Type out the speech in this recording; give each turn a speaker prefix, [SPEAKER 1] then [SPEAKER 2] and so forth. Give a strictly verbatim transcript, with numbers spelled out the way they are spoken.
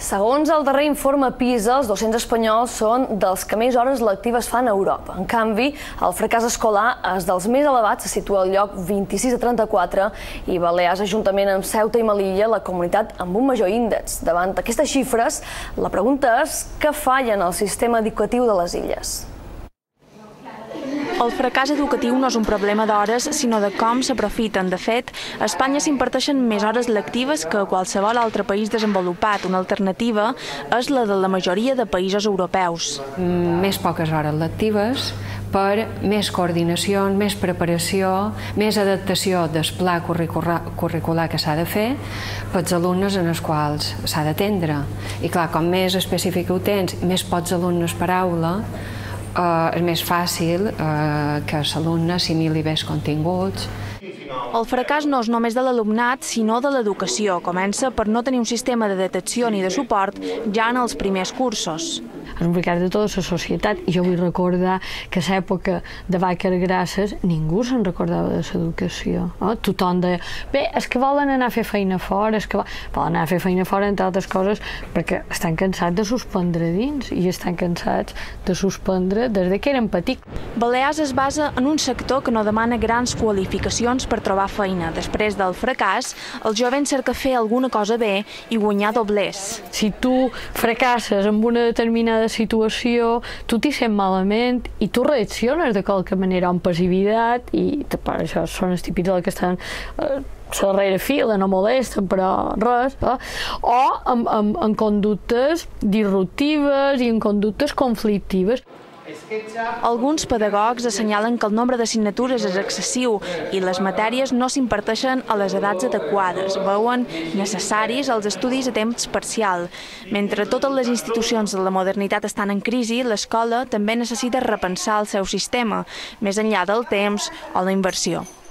[SPEAKER 1] Segons el darrer informe PISA, els docents espanyols són dels que més hores lectives fan a Europa. En canvi, el fracàs escolar és dels més elevats, se situa al lloc vint-i-sis a trenta-quatre i Balears, juntament amb Ceuta i Melilla, la comunitat amb un major índex. Davant aquestes xifres, la pregunta és què falla en el sistema educatiu de les illes?
[SPEAKER 2] El fracàs educatiu no és un problema d'hores, sinó de com s'aprofiten. De fet, a Espanya s'imparteixen més hores lectives que a qualsevol altre país desenvolupat. Una alternativa és la de la majoria de països europeus.
[SPEAKER 3] Més poques hores lectives per més coordinació, més preparació, més adaptació del pla curricular que s'ha de fer pels alumnes en els quals s'ha d'atendre. I clar, com més específic ho tens, més pocs alumnes per aula, és més fàcil que l'alumne assimili bé els continguts.
[SPEAKER 2] El fracàs no és només de l'alumnat, sinó de l'educació. Comença per no tenir un sistema de detecció ni de suport ja en els primers cursos.
[SPEAKER 4] És un fracàs de tota la societat i jo vull recordar que a l'època de vaques grasses ningú se'n recordava de l'educació. Tothom deia, bé, és que volen anar a fer feina fora, és que volen anar a fer feina fora, entre altres coses, perquè estan cansats de suspendre dins i estan cansats de suspendre des que eren petits.
[SPEAKER 2] Balears es basa en un sector que no demana grans qualificacions per trobar feina. Després del fracàs, el jovent cerca fer alguna cosa bé i guanyar doblers.
[SPEAKER 4] Si tu fracasses en una determinada situació, tu t'hi sents malament i tu reacciones de qualque manera amb passivitat i per això són els típics que estan a darrere fila, no molesten, però res, eh? o amb, amb, amb conductes disruptives i en conductes conflictives.
[SPEAKER 2] Alguns pedagogs assenyalen que el nombre d'assignatures és excessiu i les matèries no s'imparteixen a les edats adequades. Veuen necessaris els estudis a temps parcial. Mentre totes les institucions de la modernitat estan en crisi, l'escola també necessita repensar el seu sistema, més enllà del temps o la inversió.